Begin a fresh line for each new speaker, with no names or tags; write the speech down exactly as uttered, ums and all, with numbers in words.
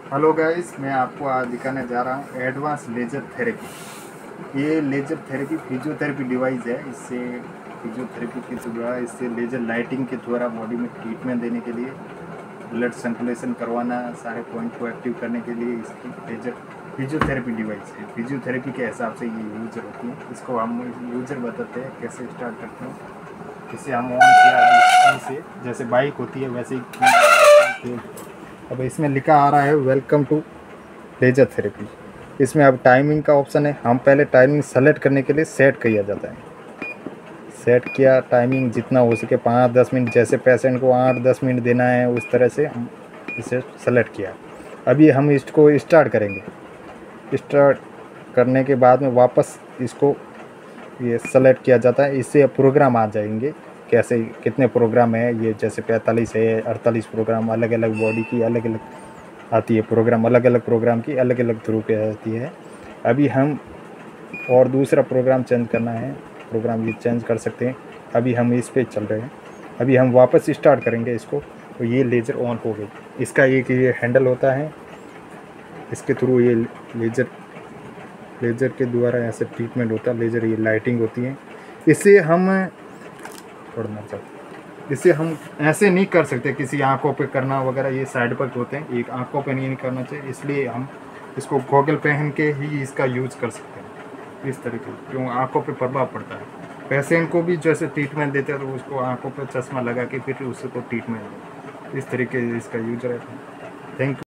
Hello guys, मैं आपको आज दिखाने जा रहा हूँ एडवांस लेज़र थेरेपी। ये लेज़र थेरेपी फिजियोथेरेपी डिवाइस है। इससे फिजियोथेरेपी के द्वारा इससे लेज़र लाइटिंग के द्वारा बॉडी में ट्रीटमेंट देने के लिए, ब्लड सर्कुलेशन करवाना, सारे पॉइंट को एक्टिव करने के लिए इसकी लेज़र फिजियोथेरेपी डिवाइस है। फिजियोथेरेपी के हिसाब से ये यूजर होती है। इसको हम यूजर बताते हैं कैसे स्टार्ट करते हैं। इसे हम ऑन किया से जैसे बाइक होती है वैसे ही। अब इसमें लिखा आ रहा है वेलकम टू लेजर थेरेपी। इसमें अब टाइमिंग का ऑप्शन है। हम पहले टाइमिंग सेलेक्ट करने के लिए सेट किया जाता है। सेट किया टाइमिंग जितना हो सके पाँच दस मिनट, जैसे पेशेंट को आठ दस मिनट देना है उस तरह से हम इसे सेलेक्ट किया। अभी हम इसको स्टार्ट करेंगे। स्टार्ट करने के बाद में वापस इसको ये सेलेक्ट किया जाता है। इससे प्रोग्राम आ जाएंगे कैसे कितने प्रोग्राम है। ये जैसे पैंतालीस है, अड़तालीस प्रोग्राम, अलग अलग बॉडी की अलग अलग आती है प्रोग्राम, अलग अलग प्रोग्राम की अलग अलग थ्रू पे आती है। अभी हम और दूसरा प्रोग्राम चेंज करना है, प्रोग्राम ये चेंज कर सकते हैं। अभी हम इस पे चल रहे हैं। अभी हम वापस स्टार्ट करेंगे इसको, तो ये लेज़र ऑन हो गई। इसका एक ये हैंडल होता है, इसके थ्रू ये लेज़र लेज़र के द्वारा ऐसे ट्रीटमेंट होता है। लेज़र ये लाइटिंग होती है। इससे हम पढ़ना चाहिए इससे हम ऐसे नहीं कर सकते, किसी आंखों पे करना वगैरह, ये साइड पर होते हैं, एक आंखों पे नहीं करना चाहिए। इसलिए हम इसको गॉगल पहन के ही इसका यूज़ कर सकते हैं इस तरीके, क्यों आंखों पे प्रभाव पड़ता है। पेशेंट को भी जैसे ट्रीटमेंट देते हैं तो उसको आंखों पर चश्मा लगा के फिर उसको ट्रीटमेंट इस तरीके इसका यूज रहता है। Thank you.